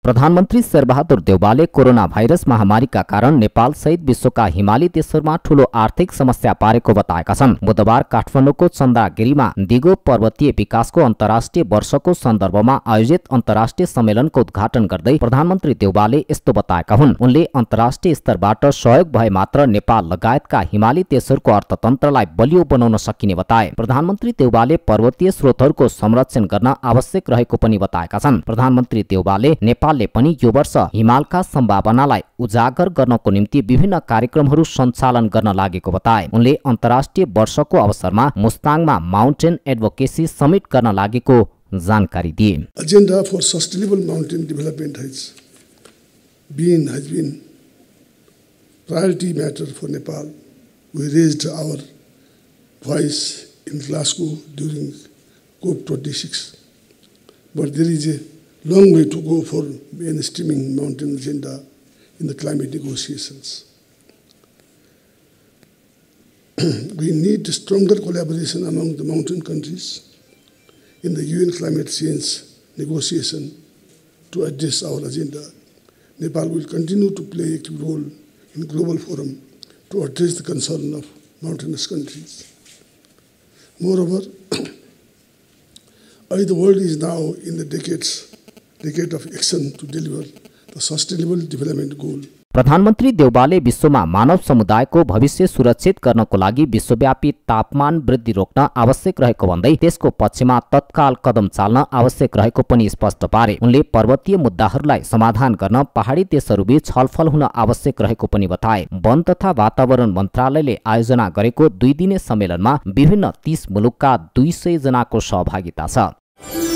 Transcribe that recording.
प्रधानमन्त्री Sher Bahadur देउवाले corona virus महामारीका कारण नेपाल सहित विश्वका हिमाली देशहरूमा ठूलो आर्थिक समस्या पारेको बताएका छन्। बुधबार काठमाडौँको चन्द्रागिरीमा दिगो पर्वतीय विकासको अन्तर्राष्ट्रिय वर्षको सन्दर्भमा आयोजित अन्तर्राष्ट्रिय सम्मेलनको उद्घाटन गर्दै प्रधानमन्त्री देउवाले यस्तो बताएका हुन्। उनले अन्तर्राष्ट्रिय स्तरबाट सहयोग भए मात्र नेपाल लगायतका हिमाली देशहरूको अर्थतन्त्रलाई बलियो बनाउन सकिने बताए। प्रधानमन्त्री देउवाले पर्वतीय स्रोतहरूको संरक्षण गर्न आवश्यक रहेको पनि बताएका छन्। प्रधानमन्त्री देउवाले नेपालले पनि यो वर्ष हिमालका सम्भावनालाई उजागर गर्नको निम्ति विभिन्न कार्यक्रमहरू सञ्चालन गर्न लागेको बताए। उनले अन्तर्राष्ट्रिय वर्षको अवसरमा मुस्ताङमा माउन्टेन एडभोकेसी समिट गर्न लागेको जानकारी दिए। Agenda for sustainable mountain development has been priority matter for Nepal. We raised our voice in Glasgow during COP26, but there is a long way to go for mainstreaming mountain agenda in the climate negotiations. We need stronger collaboration among the mountain countries in the UN climate change negotiation to address our agenda. Nepal will continue to play a key role in global forum to address the concern of mountainous countries. Moreover, the world is now in the decade of action to deliver the sustainable development goal. प्रधानमन्त्री देउवाले विश्वमा मानव समुदायको भविष्य सुरक्षित गर्नको लागि विश्वव्यापी तापमान वृद्धि रोक्न आवश्यक रहेको भन्दै त्यसको पक्षमा तत्काल कदम चाल्न आवश्यक रहेको पनि स्पष्ट पारे। उनले पर्वतीय मुद्दाहरूलाई समाधान गर्न पहाडी देशहरूबीच छलफल हुन आवश्यक रहेको पनि बताए। वन तथा वातावरण मन्त्रालयले आयोजना गरेको 2 दिने सम्मेलनमा विभिन्न 30 मुलुकका 200 जनाको सहभागिता छ।